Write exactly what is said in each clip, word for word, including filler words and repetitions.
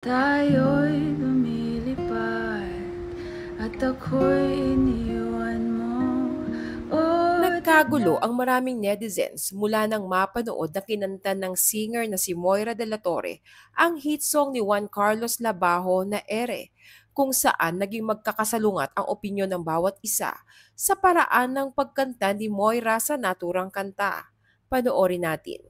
Tayo'y lumilipad at ako'y iniwan mo. Oh, Nagkagulo ang maraming netizens mula nang mapanood na kinanta ng singer na si Moira de la Torre ang hit song ni Juan Carlos Labajo na Ere, kung saan naging magkakasalungat ang opinyon ng bawat isa sa paraan ng pagkanta ni Moira sa naturang kanta. Panoorin natin.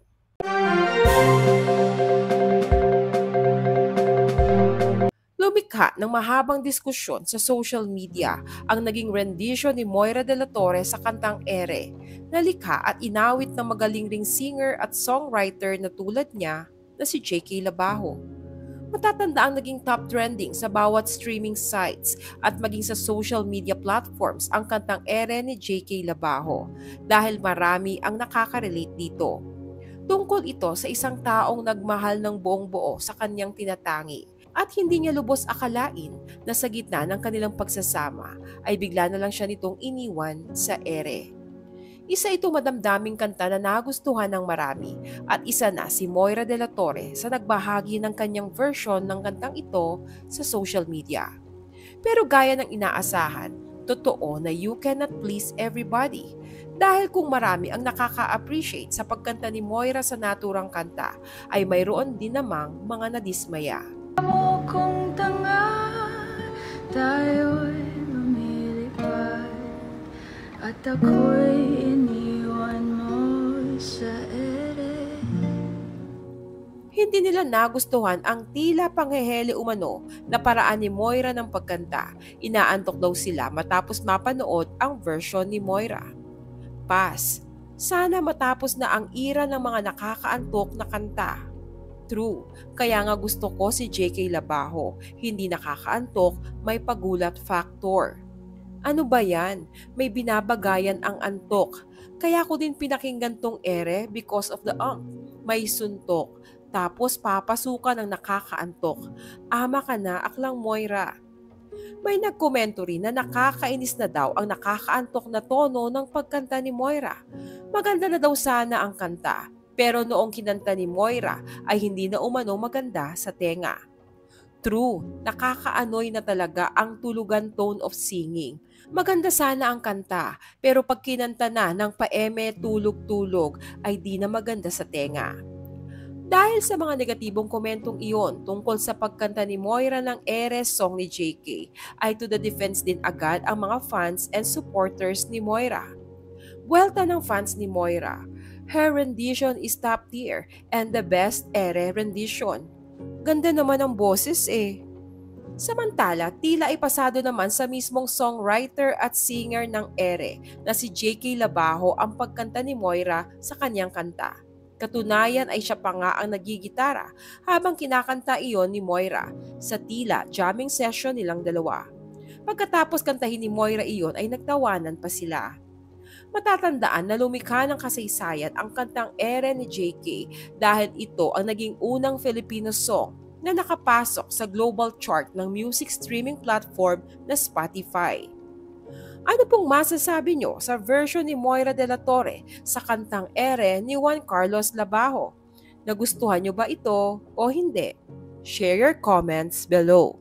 Lumikha ng mahabang diskusyon sa social media ang naging rendition ni Moira de la Torre sa kantang Ere, na likha at inawit ng magaling ring singer at songwriter na tulad niya na si J K Labajo. Matatanda ang naging top trending sa bawat streaming sites at maging sa social media platforms ang kantang Ere ni J K Labajo dahil marami ang nakaka-relate dito. Tungkol ito sa isang taong nagmahal ng buong buo sa kanyang tinatangi at hindi niya lubos akalain na sa gitna ng kanilang pagsasama ay bigla na lang siya nitong iniwan sa ere. Isa itong madamdaming kanta na nagustuhan ng marami at isa na si Moira de la Torre sa nagbahagi ng kanyang version ng kantang ito sa social media. Pero gaya ng inaasahan, totoo na you cannot please everybody. Dahil kung marami ang nakaka-appreciate sa pagkanta ni Moira sa naturang kanta, ay mayroon din namang mga nadismaya. mo kong tanga, tayo'y lumilipad at ako'y iniwan mo sa ere. Hindi nila nagustuhan ang tila pangheheli umano na paraan ni Moira ng pagkanta. Inaantok daw sila matapos mapanood ang version ni Moira. Pass. Sana matapos na ang ira ng mga nakakaantok na kanta. True, kaya nga gusto ko si J K Labajo, hindi nakakaantok, may pagulat factor. Ano ba yan? May binabagayan ang antok. Kaya ko din pinakinggan tong ere because of the unk. May suntok, tapos papasukan ng nakakaantok. Ama ka na, aklang Moira. May nagkomento rin na nakakainis na daw ang nakakaantok na tono ng pagkanta ni Moira. Maganda na daw sana ang kanta, pero noong kinanta ni Moira ay hindi na umano maganda sa tenga. True, nakakaanoy na talaga ang tulugan tone of singing. Maganda sana ang kanta, pero pag kinanta na ng paeme tulog-tulog ay di na maganda sa tenga. Dahil sa mga negatibong komentong iyon tungkol sa pagkanta ni Moira ng Ere song ni J K, ay to the defense din agad ang mga fans and supporters ni Moira. Buwelta ng fans ni Moira, her rendition is top tier and the best Ere rendition. Ganda naman ang boses eh. Samantala, tila ipasado naman sa mismong songwriter at singer ng Ere na si J K Labajo ang pagkanta ni Moira sa kanyang kanta. Katunayan ay siya pa nga ang nagigitara habang kinakanta iyon ni Moira sa tila jamming session nilang dalawa. Pagkatapos kantahin ni Moira iyon ay nagtawanan pa sila. Matatandaan na lumikha ng kasaysayan ang kantang Ere ni J K dahil ito ang naging unang Filipino song na nakapasok sa global chart ng music streaming platform na Spotify. Ano pong masasabi nyo sa version ni Moira de la Torre sa kantang Ere ni Juan Carlos Labajo? Nagustuhan nyo ba ito o hindi? Share your comments below.